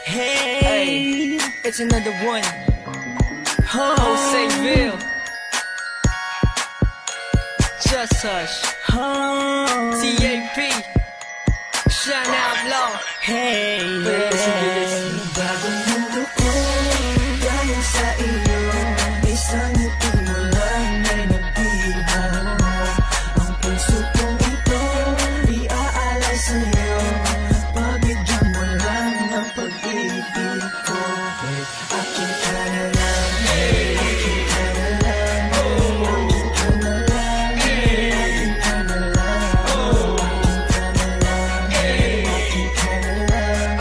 Hey, it's another one. Joseville. Just Hush. TAP. Shine Out Law. Hey, Bagong mundo ko, dahil sa iyo, isang ngiti mo lang ay nagbihaw. Ang puso kong ito, iaalay sa'yo. Pabigyan mo lang ng pag-ibig ko. Akin ka na lang, akin ka na lang, akin ka na lang, akin ka na lang, akin ka na lang, akin ka na lang.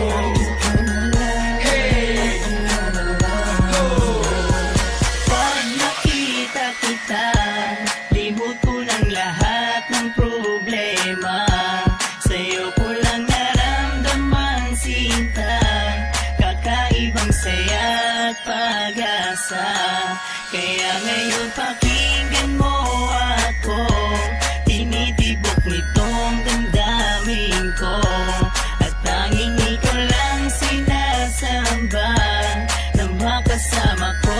Pag nakita kita, limot ko ng lahat ng problema. Sa'yo ko lang naramdaman sinta, kakaibang saya at pag-asa. Kaya ngayon pakinggan mo ako, tinitibok nitong damdamin ko. At tanging ikaw lang sinasamba nang makasama ko.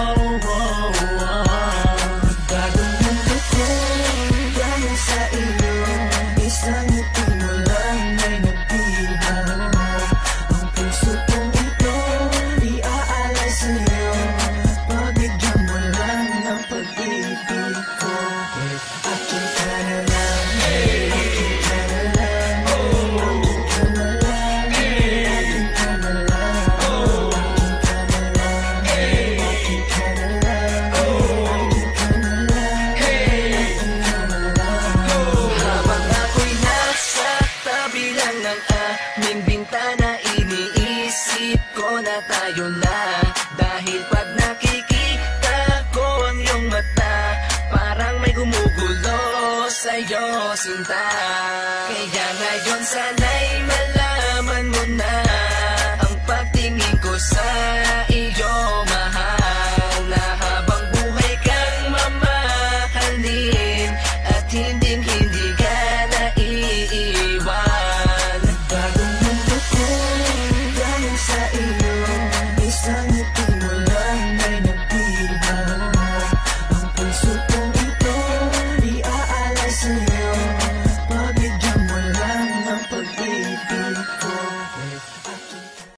Bagong mundo ko, dahil sa iyo, isang ngiti mo lang ay nagbihaw. Ang puso kong ito, iaalay sa'yo. Pabigyan mo lang ng pag-ibig ko. Akin ka na lang, akin ka na lang, akin ka na lang, akin ka na lang, akin ka na lang, akin ka na lang, akin ka na lang, akin ka na lang. habang ako'y nasa tabi lang ng aming bintana, iniisip ko na tayo na. Dahil pag nakikita ko ang iyong mata, parang may gumugulo sa'yo, sinta. Kaya ngayon sana'y malaman mo na ang pagtingin ko sa